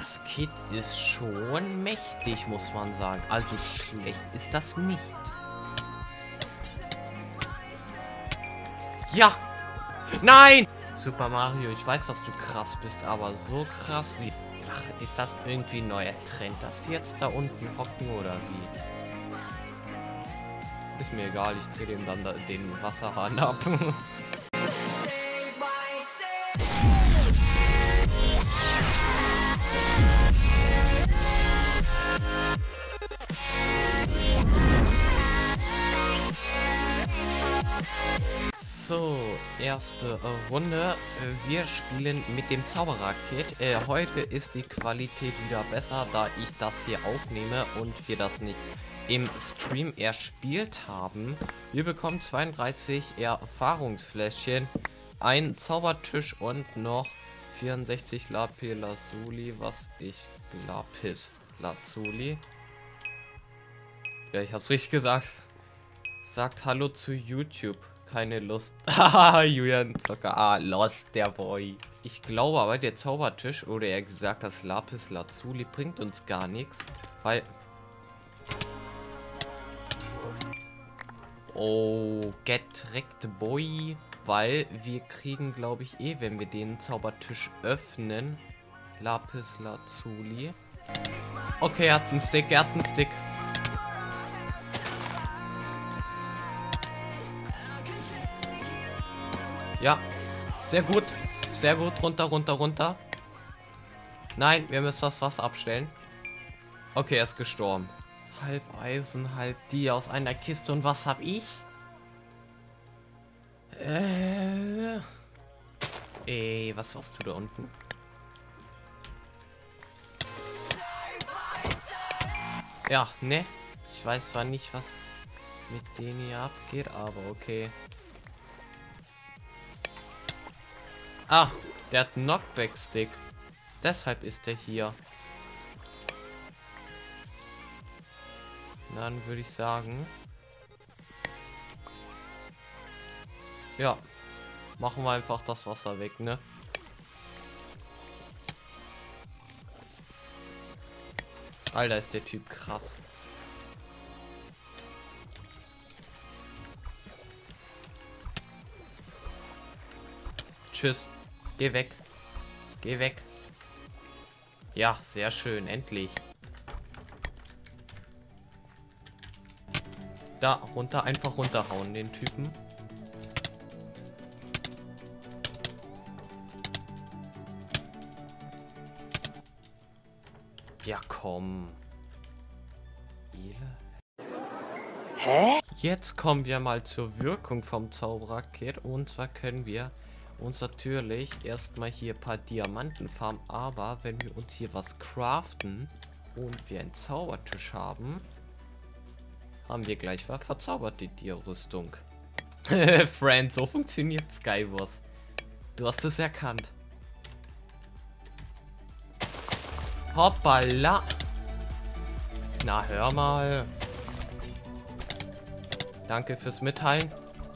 Das Kit ist schon mächtig, muss man sagen. Also schlecht ist das nicht. Ja! Nein! Super Mario, ich weiß, dass du krass bist, aber so krass wie... Ach, ist das irgendwie ein neuer Trend, dass die jetzt da unten hocken oder wie? Ist mir egal, ich drehe dem dann den Wasserhahn ab. So, erste Runde. Wir spielen mit dem Zauberer-Kit. Heute ist die Qualität wieder besser, da ich das hier aufnehme und wir das nicht im Stream erspielt haben. Wir bekommen 32 Erfahrungsfläschchen, ein Zaubertisch und noch 64 Lapis Lazuli, was ich Lapis Lazuli. Ja, ich hab's richtig gesagt. Sagt Hallo zu YouTube. Keine Lust. Haha, Julian Zocker. Ah, lost, der Boy. Ich glaube aber, der Zaubertisch, oder eher gesagt, das Lapis Lazuli bringt uns gar nichts, weil... Oh, get wrecked, boy. Weil wir kriegen, glaube ich, wenn wir den Zaubertisch öffnen, Lapis Lazuli. Okay, er hat einen Stick, er hat einen Stick. Ja, sehr gut. Sehr gut. Runter, runter, runter. Nein, wir müssen das Wasser abstellen. Okay, er ist gestorben. Halb Eisen, halb die aus einer Kiste. Und was hab ich? Ey, was warst du da unten? Ja, ne? Ich weiß zwar nicht, was mit denen hier abgeht, aber okay. Ah, der hat einen Knockback-Stick. Deshalb ist er hier. Dann würde ich sagen... Ja. Machen wir einfach das Wasser weg, ne? Alter, ist der Typ krass. Tschüss. Geh weg. Geh weg. Ja, sehr schön. Endlich. Da, runter. Einfach runterhauen, den Typen. Ja, komm. Hä? Jetzt kommen wir mal zur Wirkung vom Zauberer-Kit. Und zwar können wir uns natürlich erstmal hier ein paar Diamanten farmen, aber wenn wir uns hier was craften und wir einen Zaubertisch haben, haben wir gleich mal verzaubert die Rüstung. Friend, so funktioniert Skywars. Du hast es erkannt. Hoppala. Na, hör mal. Danke fürs Mitteilen.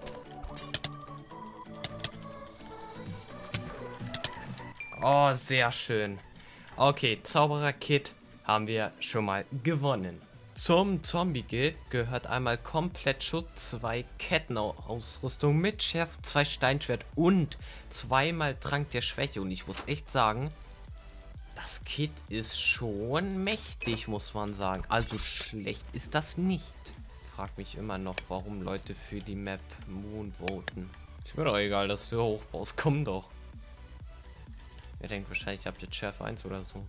Oh, sehr schön. Okay, Zauberer-Kit haben wir schon mal gewonnen. Zum Zombie-Guild gehört einmal komplett Schutz, 2 Kettenausrüstung mit Schärfe, 2 Steinschwert und 2-mal Trank der Schwäche. Und ich muss echt sagen, das Kit ist schon mächtig, muss man sagen. Also schlecht ist das nicht. Ich frage mich immer noch, warum Leute für die Map Moon voten. Ist mir doch egal, dass du hochbaust. Komm doch. Er denkt wahrscheinlich, ich habe jetzt Schärfe 1 oder so.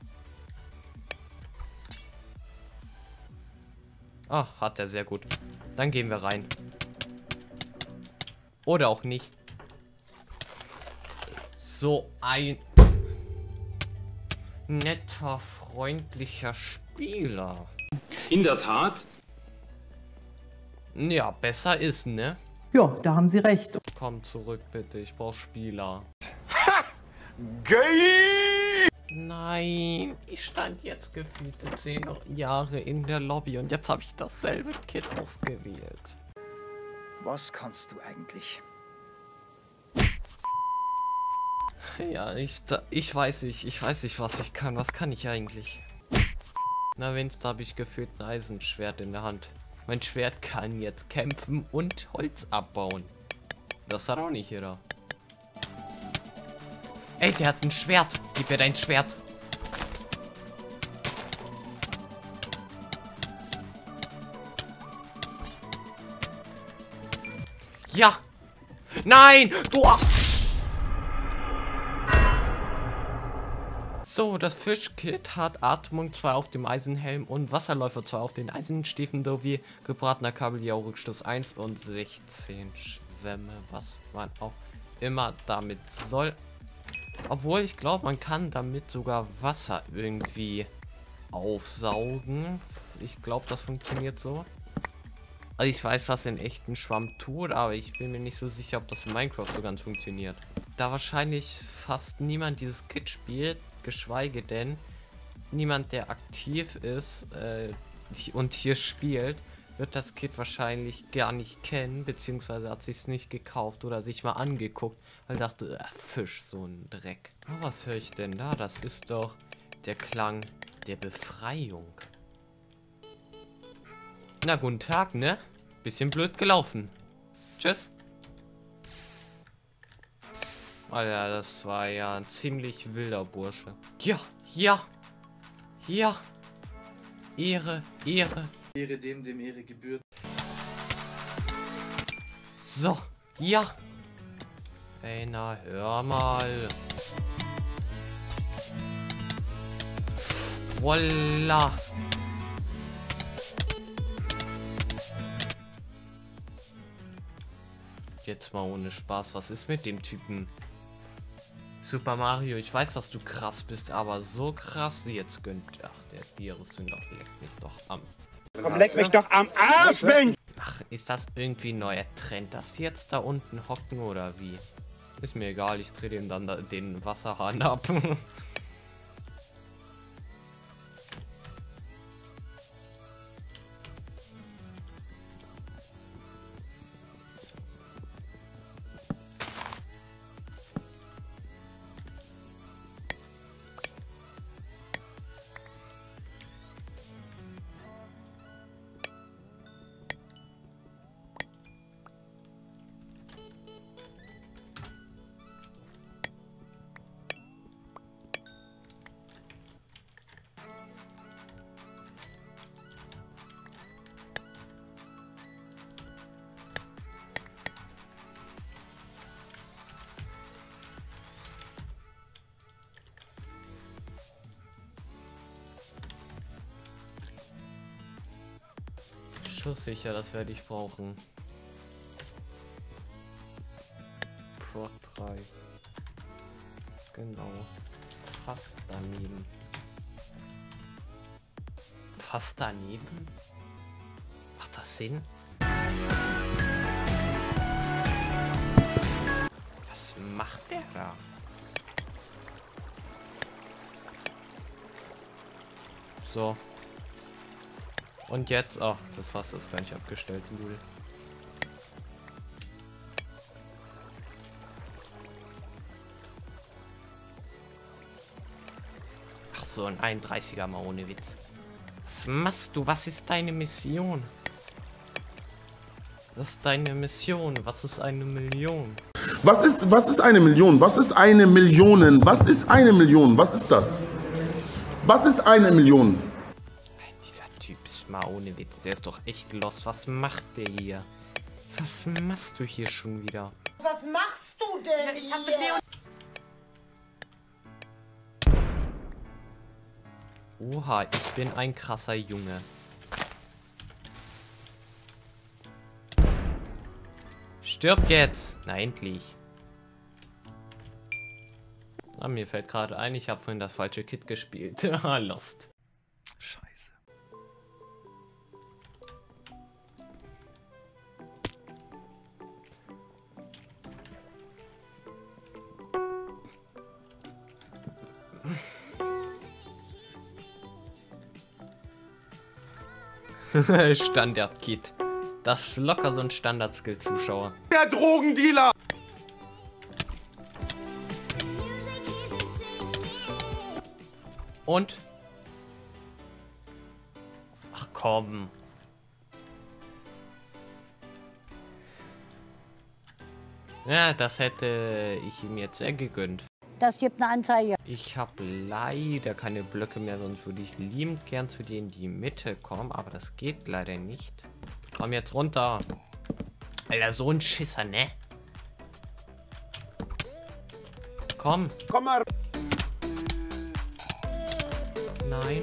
Ah, hat er, sehr gut. Dann gehen wir rein. Oder auch nicht. So ein netter, freundlicher Spieler. In der Tat. Ja, besser ist, ne? Ja, da haben Sie recht. Komm zurück, bitte. Ich brauche Spieler. Geil! Nein, ich stand jetzt gefühlte 10 Jahre in der Lobby und jetzt habe ich dasselbe Kit ausgewählt. Was kannst du eigentlich? Ja, ich weiß nicht, was ich kann. Was kann ich eigentlich? Na, wenigstens habe ich gefühlt ein Eisenschwert in der Hand. Mein Schwert kann jetzt kämpfen und Holz abbauen. Das hat auch nicht jeder. Ey, der hat ein Schwert. Gib mir dein Schwert. Ja. Nein, du. So, das Fischkit hat Atmung 2 auf dem Eisenhelm und Wasserläufer 2 auf den Eisenstiefeln sowie gebratener Kabeljau Rückstoß 1 und 16 Schwämme, was man auch immer damit soll. Obwohl ich glaube, man kann damit sogar Wasser irgendwie aufsaugen. Ich glaube, das funktioniert so. Also ich weiß, was in echten Schwamm tut, aber ich bin mir nicht so sicher, ob das in Minecraft so ganz funktioniert. Da wahrscheinlich fast niemand dieses Kit spielt, geschweige denn niemand, der aktiv ist und hier spielt, wird das Kit wahrscheinlich gar nicht kennen, beziehungsweise hat sich es nicht gekauft oder sich mal angeguckt, weil dachte, Fisch, so ein Dreck. Oh, was höre ich denn da? Das ist doch der Klang der Befreiung. Na, guten Tag, ne? Bisschen blöd gelaufen. Tschüss. Alter, das war ja ein ziemlich wilder Bursche. Ja, ja, ja. Ehre, Ehre. Ehre dem Ehre gebührt. So, ja. Ey, na, hör mal. Voila. Jetzt mal ohne Spaß, was ist mit dem Typen? Super Mario, ich weiß, dass du krass bist, aber so krass jetzt gönnt. Ach, der Virus-Sünder leckt mich doch am. Komm, leck mich doch am Arsch, Mensch! Ach, ist das irgendwie ein neuer Trend, dass die jetzt da unten hocken oder wie? Ist mir egal, ich drehe dem dann den Wasserhahn ab. Sicher, das werde ich brauchen. Pro 3. Genau. Fast daneben. Fast daneben? Macht das Sinn? Was macht der da? So. Und jetzt, ach, das Wasser ist gar nicht abgestellt, Lul. Ach so, ein 31er mal ohne Witz. Was machst du? Was ist deine Mission? Was ist deine Mission? Was ist eine Million? Was ist eine Million? Was ist eine Million? Was ist eine Million? Was ist das? Was ist eine Million? Mal ohne Witz, der ist doch echt los. Was macht der hier? Was machst du hier schon wieder? Was machst du denn Ich hab hier? Oha, ich bin ein krasser Junge. Stirb jetzt! Na endlich. Ah, mir fällt gerade ein, ich habe vorhin das falsche Kit gespielt. Lost. Scheiße. Standard-Kit. Das ist locker so ein Standard-Skill-Zuschauer. Der Drogendealer! Und? Ach komm. Ja, das hätte ich ihm jetzt sehr gegönnt. Das gibt eine Anzeige. Ich habe leider keine Blöcke mehr, sonst würde ich liebend gern zu dir in die Mitte kommen, aber das geht leider nicht. Komm jetzt runter. Alter, so ein Schisser, ne? Komm. Komm mal. Nein.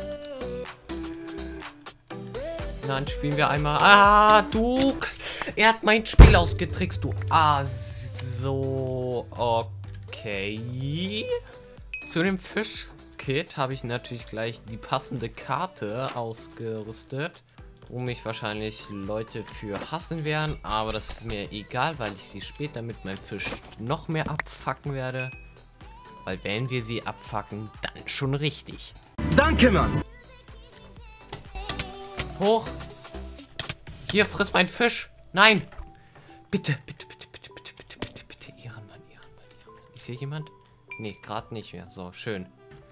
Dann spielen wir einmal. Ah, du. Er hat mein Spiel ausgetrickst, du. Ah, so. Okay. Zu dem Fischkit habe ich natürlich gleich die passende Karte ausgerüstet, wo mich wahrscheinlich Leute für hassen werden. Aber das ist mir egal, weil ich sie später mit meinem Fisch noch mehr abfacken werde. Weil wenn wir sie abfacken, dann schon richtig. Danke, Mann. Hoch. Hier, friss mein Fisch. Nein. Bitte, bitte, bitte, bitte, bitte, bitte, bitte, bitte. Ehrenmann, Ehrenmann, Ehrenmann. Ich sehe jemand? Nee, gerade nicht mehr. So, schön.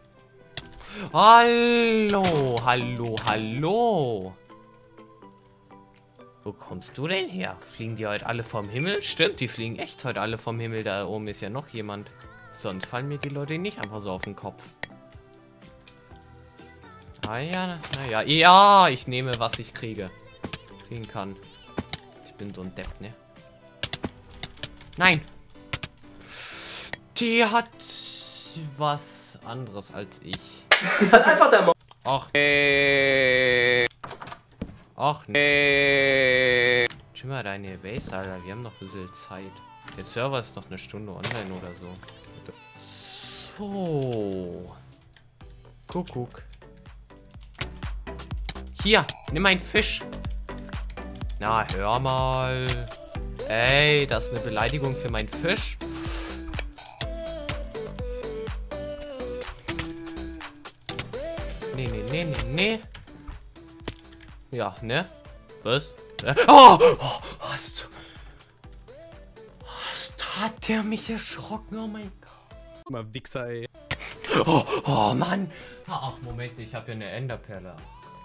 Hallo, hallo, hallo. Wo kommst du denn her? Fliegen die heute alle vom Himmel? Stimmt, die fliegen echt heute alle vom Himmel. Da oben ist ja noch jemand. Sonst fallen mir die Leute nicht einfach so auf den Kopf. Ah ja, naja. Ja, ich nehme, was ich kriegen kann. Ich bin so ein Depp, ne? Nein! Die hat was anderes als ich. Einfach der Mann. Ach, nee. Ach, nee. Schau mal deine Base, Alter. Wir haben noch ein bisschen Zeit. Der Server ist noch eine Stunde online oder so. So. Kuckuck. Hier, nimm einen Fisch. Na, hör mal. Ey, das ist eine Beleidigung für meinen Fisch. Nee, nee, nee, nee, nee. Ja, ne? Was? Oh! Oh! Was hat der mich erschrocken? Oh mein Gott. Mal Wichser, ey. Oh, Mann. Ach, Moment, ich habe ja eine Enderperle.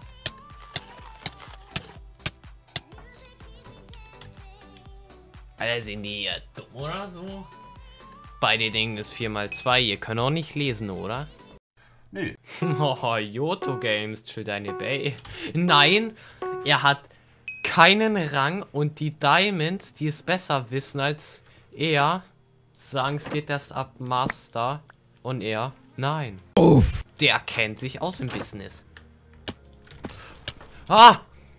Alter, sind die ja dumm oder so? Beide Dingen ist 4x2. Ihr könnt auch nicht lesen, oder? Nö. Oh, Yoto Games, chill deine Bay. Nein, er hat keinen Rang und die Diamonds, die es besser wissen als er, sagen, es geht erst ab Master. Und er, nein. Uff. Der kennt sich aus im Business. Ah!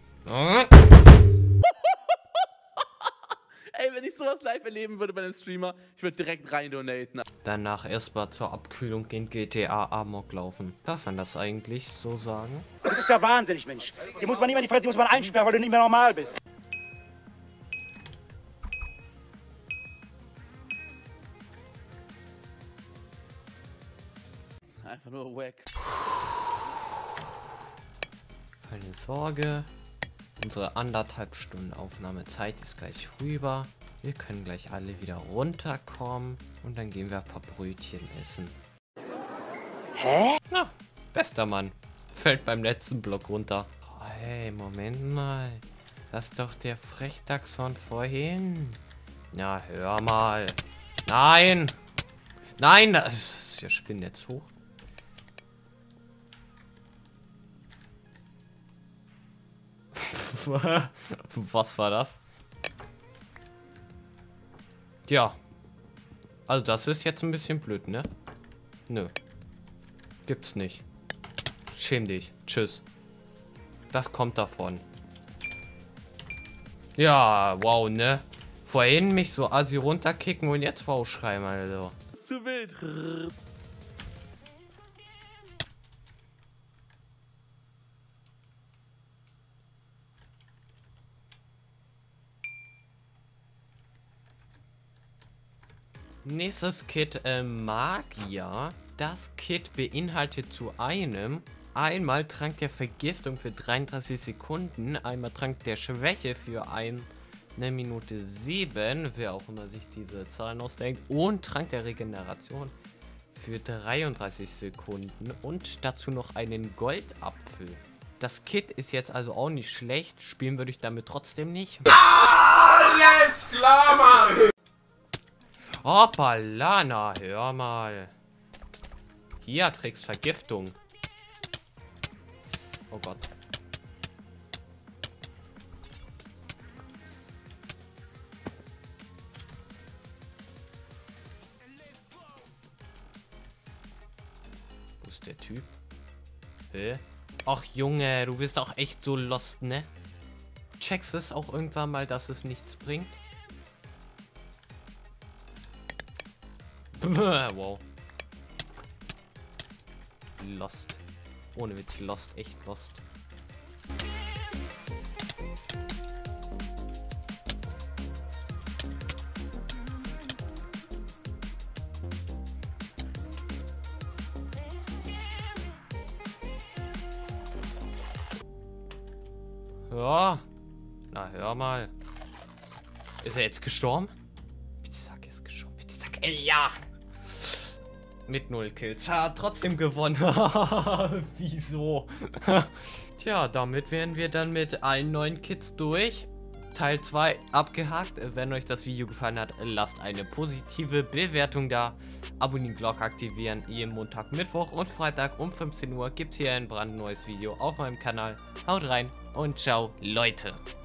Ey, wenn ich sowas live erleben würde bei einem Streamer, ich würde direkt rein donaten. Danach erstmal zur Abkühlung in GTA Amok laufen. Darf man das eigentlich so sagen? Du bist ja wahnsinnig, Mensch. Die muss man nicht mehr in die Fresse, die muss man einsperren, weil du nicht mehr normal bist. Einfach nur wack. Keine Sorge. Unsere 1,5 Stunden Aufnahmezeit ist gleich rüber. Wir können gleich alle wieder runterkommen. Und dann gehen wir ein paar Brötchen essen. Hä? Na, bester Mann. Fällt beim letzten Block runter. Oh, hey, Moment mal. Das ist doch der Frechdachs von vorhin. Ja, hör mal. Nein! Nein! Das ist ja Spinn jetzt hoch. Was war das? Ja. Also das ist jetzt ein bisschen blöd, ne? Nö. Gibt's nicht. Schäm dich. Tschüss. Das kommt davon. Ja, wow, ne? Vorhin mich so assi runterkicken und jetzt wow schreiben, also. Zu wild. Nächstes Kit, Magier. Das Kit beinhaltet zu einem einmal Trank der Vergiftung für 33 Sekunden, einmal Trank der Schwäche für 1 Minute 7, wer auch immer sich diese Zahlen ausdenkt, und Trank der Regeneration für 33 Sekunden und dazu noch einen Goldapfel. Das Kit ist jetzt also auch nicht schlecht. Spielen würde ich damit trotzdem nicht. Alles klar, Mann! Hoppala, hör mal. Hier kriegst Vergiftung. Oh Gott. Wo ist der Typ? Hä? Ach Junge, du bist auch echt so lost, ne? Checkst es auch irgendwann mal, dass es nichts bringt? Wow. Lost. Ohne Witz, lost, echt lost. Ja. Na, hör mal. Ist er jetzt gestorben? Bitte sag, er ist gestorben. Bitte sag, ja. Mit 0 Kills. Hat trotzdem gewonnen. Wieso? Tja, damit wären wir dann mit allen 9 Kits durch. Teil 2 abgehakt. Wenn euch das Video gefallen hat, lasst eine positive Bewertung da. Abonnieren, Glocke aktivieren. Jeden Montag, Mittwoch und Freitag um 15 Uhr gibt es hier ein brandneues Video auf meinem Kanal. Haut rein und ciao, Leute.